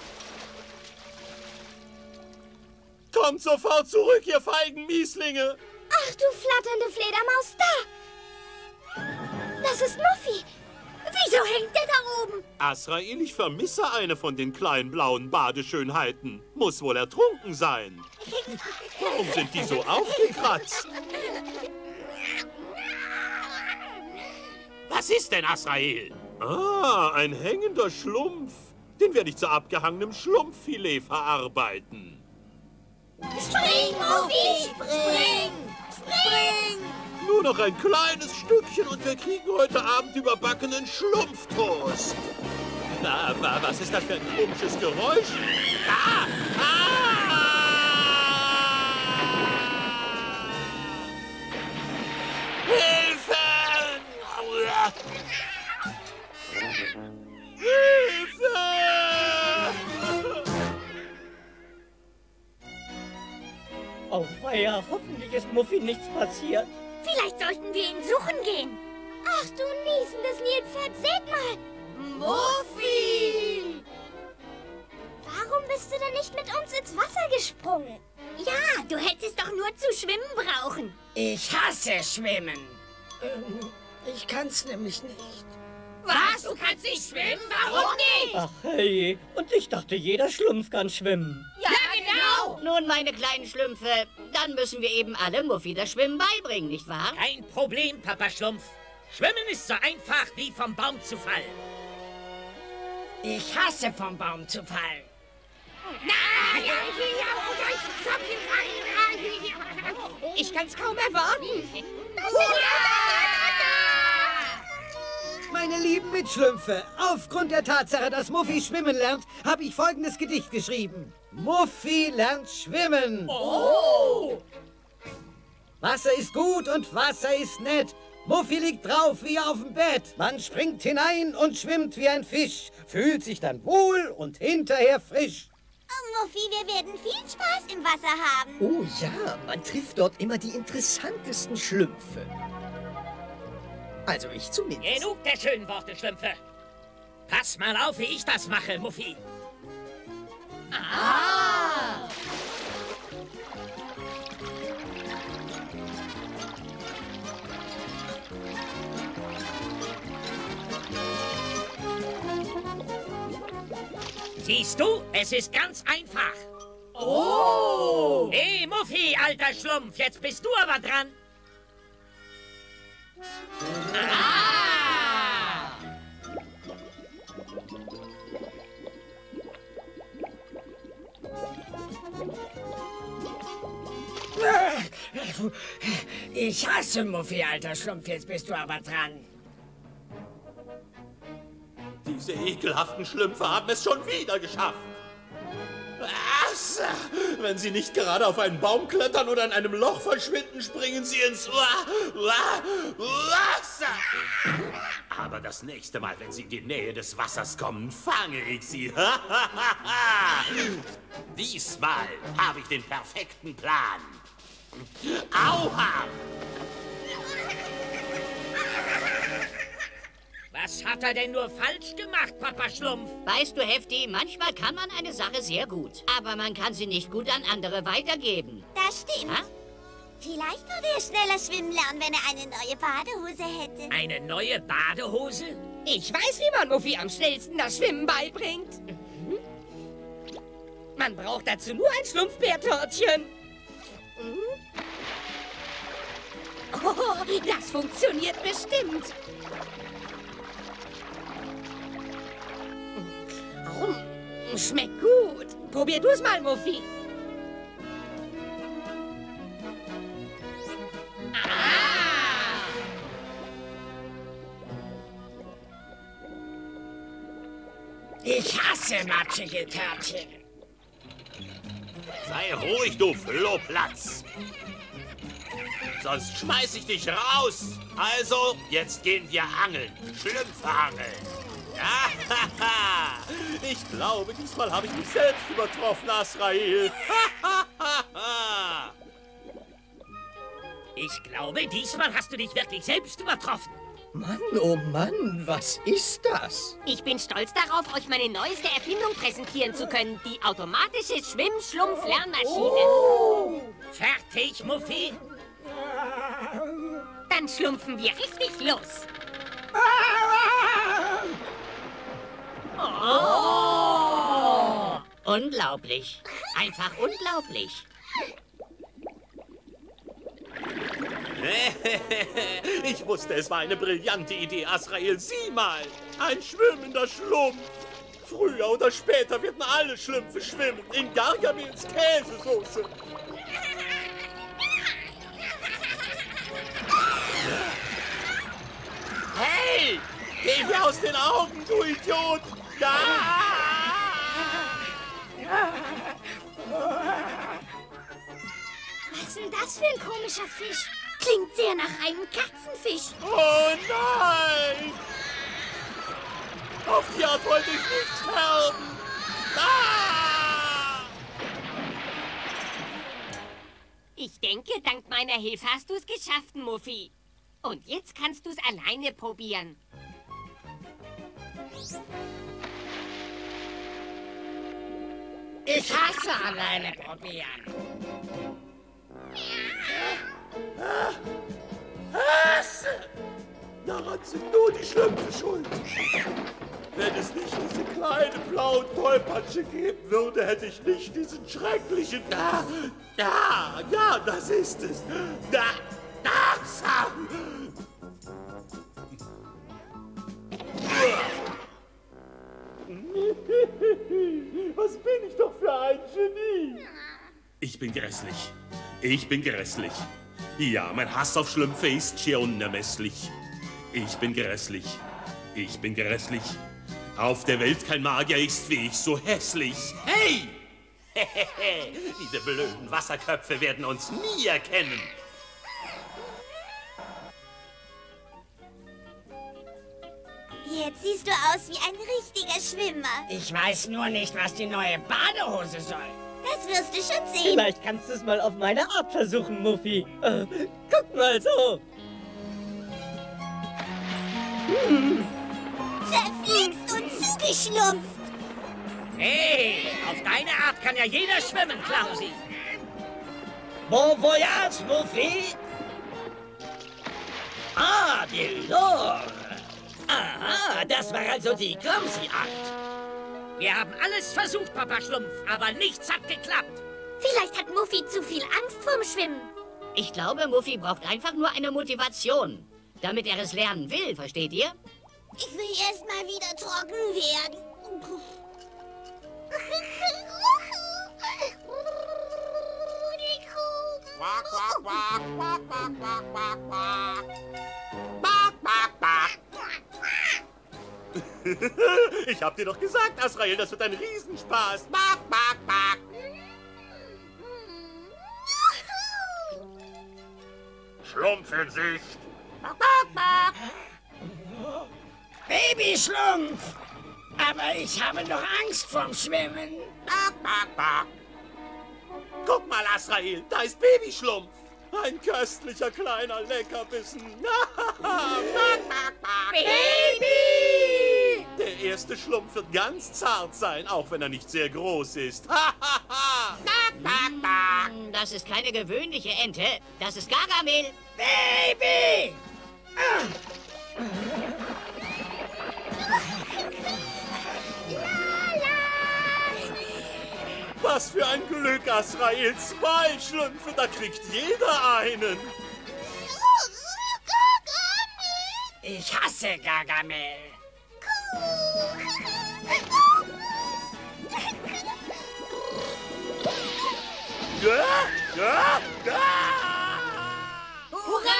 Kommt sofort zurück, ihr feigen Mieslinge! Ach, du flatternde Fledermaus, da! Das ist Muffy! Wieso hängt der da oben? Azrael, ich vermisse eine von den kleinen blauen Badeschönheiten. Muss wohl ertrunken sein. Warum sind die so aufgekratzt? Was ist denn, Azrael? Ah, ein hängender Schlumpf. Den werde ich zu abgehangenem Schlumpffilet verarbeiten. Spring, Muffy! Spring! Spring! Nur noch ein kleines Stückchen und wir kriegen heute Abend überbackenen Schlumpftoast. Na, na, was ist das für ein komisches Geräusch? Ah! Ah! Hilfe! Hilfe! Oh weia, hoffentlich ist Muffy nichts passiert. Vielleicht sollten wir ihn suchen gehen. Ach du niesendes Nilpferd, seht mal. Muffy! Warum bist du denn nicht mit uns ins Wasser gesprungen? Ja, du hättest doch nur zu schwimmen brauchen. Ich hasse Schwimmen. Ähm, ich kann's nämlich nicht. Was? Du kannst nicht schwimmen? Warum nicht? Ach hey, und ich dachte, jeder Schlumpf kann schwimmen. Ja, genau. Nun, meine kleinen Schlümpfe, dann müssen wir eben alle Muffy das Schwimmen beibringen, nicht wahr? Kein Problem, Papa Schlumpf. Schwimmen ist so einfach wie vom Baum zu fallen. Ich hasse vom Baum zu fallen. Ich kann's kaum erwarten. Meine lieben Mitschlümpfe, aufgrund der Tatsache, dass Muffy schwimmen lernt, habe ich folgendes Gedicht geschrieben. Muffy lernt schwimmen. Oh! Wasser ist gut und Wasser ist nett. Muffy liegt drauf wie auf dem Bett. Man springt hinein und schwimmt wie ein Fisch, fühlt sich dann wohl und hinterher frisch. Oh, Muffy, wir werden viel Spaß im Wasser haben. Oh ja, man trifft dort immer die interessantesten Schlümpfe. Also ich zumindest. Genug der schönen Worte, Schlümpfe. Pass mal auf, wie ich das mache, Muffy. Ah! Siehst du, es ist ganz einfach. Oh! Hey, Muffy, alter Schlumpf, jetzt bist du aber dran. Ah! Ich hasse Muffy, alter Schlumpf, jetzt bist du aber dran. Diese ekelhaften Schlümpfe haben es schon wieder geschafft. Was? Wenn sie nicht gerade auf einen Baum klettern oder in einem Loch verschwinden, springen sie ins Wasser. Aber das nächste Mal, wenn sie in die Nähe des Wassers kommen, fange ich sie. Diesmal habe ich den perfekten Plan. Aua! Was hat er denn nur falsch gemacht, Papa Schlumpf? Weißt du, Hefti, manchmal kann man eine Sache sehr gut, aber man kann sie nicht gut an andere weitergeben. Das stimmt. Ha? Vielleicht würde er schneller schwimmen lernen, wenn er eine neue Badehose hätte. Eine neue Badehose? Ich weiß, wie man Muffy am schnellsten das Schwimmen beibringt. Mhm. Man braucht dazu nur ein Schlumpfbärtörtchen. Mhm. Oh, das funktioniert bestimmt. Oh, schmeckt gut. Probier du es mal, Muffy. Ah! Ich hasse matschige Törtchen. Sei ruhig, du Flohplatz. Sonst schmeiß ich dich raus. Also, jetzt gehen wir angeln. Schlümpfe angeln. Ich glaube, diesmal habe ich mich selbst übertroffen, Azrael. Ich glaube, diesmal hast du dich wirklich selbst übertroffen. Mann, oh Mann, was ist das? Ich bin stolz darauf, euch meine neueste Erfindung präsentieren zu können. Die automatische Schwimm-Schlumpf-Lernmaschine. Oh. Fertig, Muffy? Dann schlumpfen wir richtig los. Oh. Unglaublich. Einfach unglaublich. Ich wusste, es war eine brillante Idee, Azrael. Sieh mal, ein schwimmender Schlumpf. Früher oder später werden alle Schlümpfe schwimmen in Gargamels Käsesoße. Hey, geh mir aus den Augen, du Idiot! Ja! Was ist denn das für ein komischer Fisch? klingt sehr nach einem Katzenfisch. Oh nein! Auf die Art wollte ich nicht sterben. Ah! Ich denke, dank meiner Hilfe hast du es geschafft, Muffy. Und jetzt kannst du es alleine probieren. Ich hasse alleine probieren. Hasse! Daran sind nur die Schlümpfe schuld. Wenn es nicht diese kleinen blauen Tollpatsche geben würde, hätte ich nicht diesen schrecklichen... Ah, ja, ja, das ist es. Da, das. Was bin ich doch für ein Genie? Ich bin grässlich. Ich bin grässlich. Ja, mein Hass auf Schlümpfe ist schier unermesslich. Ich bin grässlich. Ich bin grässlich. Auf der Welt kein Magier ist wie ich so hässlich. Hey! Diese blöden Wasserköpfe werden uns nie erkennen. Jetzt siehst du aus wie ein richtiger Schwimmer. Ich weiß nur nicht, was die neue Badehose soll. Das wirst du schon sehen. Vielleicht kannst du es mal auf meine Art versuchen, Muffy. Äh, guck mal so. Hm. Verflixt und zugeschlumpft. Hey, auf deine Art kann ja jeder schwimmen, Clumsy. Bon voyage, Muffy. Ah, die Lore. Aha, das war also die Clumsy-Art. Wir haben alles versucht, Papa Schlumpf, aber nichts hat geklappt. Vielleicht hat Muffy zu viel Angst vorm Schwimmen. Ich glaube, Muffy braucht einfach nur eine Motivation, damit er es lernen will, versteht ihr? Ich will erst mal wieder trocken werden. Quack, quack, quack, quack, quack, quack, quack, quack. Quack, quack, quack. Ich hab dir doch gesagt, Azrael, das wird ein Riesenspaß. Quack, quack, quack. Schlumpf in Sicht. Quack, quack, quack. Babyschlumpf! Aber ich habe doch Angst vorm Schwimmen. Quack, quack, quack. Guck mal, Azrael, da ist Babyschlumpf. Ein köstlicher kleiner Leckerbissen. Baby! Der erste Schlumpf wird ganz zart sein, auch wenn er nicht sehr groß ist. Das ist keine gewöhnliche Ente, das ist Gargamel. Baby! Was für ein Glück, Azrael. Zwei Schlümpfe, da kriegt jeder einen. Ich hasse Gargamel. Ja, ja, ja. Hurra!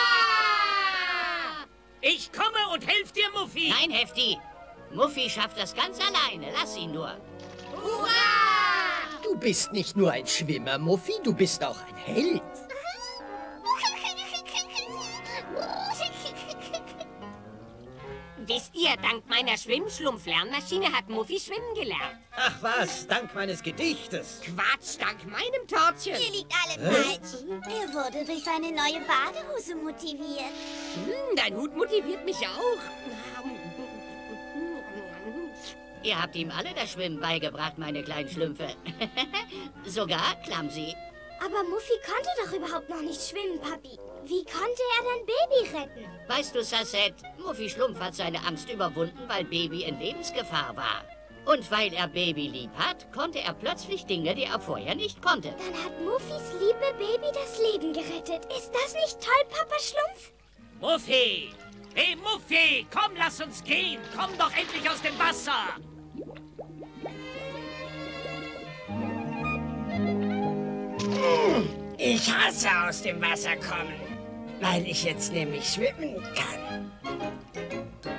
Ich komme und helf dir, Muffy. Nein, Hefti. Muffy schafft das ganz alleine. Lass ihn nur. Hurra! Du bist nicht nur ein Schwimmer, Muffy, du bist auch ein Held. Wisst ihr, dank meiner Schwimmschlumpf-Lernmaschine hat Muffy schwimmen gelernt. Ach was, dank meines Gedichtes. Quatsch, dank meinem Törtchen. Hier liegt alle falsch. Er wurde durch seine neue Badehose motiviert. Hm, dein Hut motiviert mich auch. Ihr habt ihm alle das Schwimmen beigebracht, meine kleinen Schlümpfe. Sogar Clumsy. Aber Muffy konnte doch überhaupt noch nicht schwimmen, Papi. Wie konnte er dann Baby retten? Weißt du, Sasset, Muffy Schlumpf hat seine Angst überwunden, weil Baby in Lebensgefahr war. Und weil er Baby lieb hat, konnte er plötzlich Dinge, die er vorher nicht konnte. Dann hat Muffys liebe Baby das Leben gerettet. Ist das nicht toll, Papa Schlumpf? Muffy! Hey, Muffy! Komm, lass uns gehen! Komm doch endlich aus dem Wasser! Ich hasse aus dem Wasser kommen, weil ich jetzt nämlich schwimmen kann.